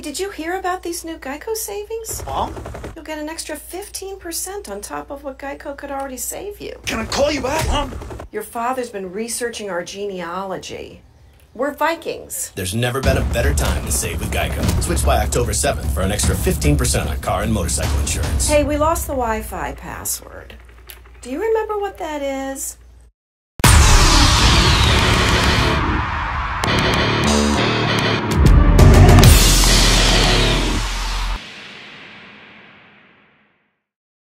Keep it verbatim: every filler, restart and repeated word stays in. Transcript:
Hey, did you hear about these new GEICO savings? Mom? You'll get an extra fifteen percent on top of what GEICO could already save you. Can I call you back, Mom? Your father's been researching our genealogy. We're Vikings. There's never been a better time to save with GEICO. Switch by October seventh for an extra fifteen percent on car and motorcycle insurance. Hey, we lost the Wi-Fi password. Do you remember what that is?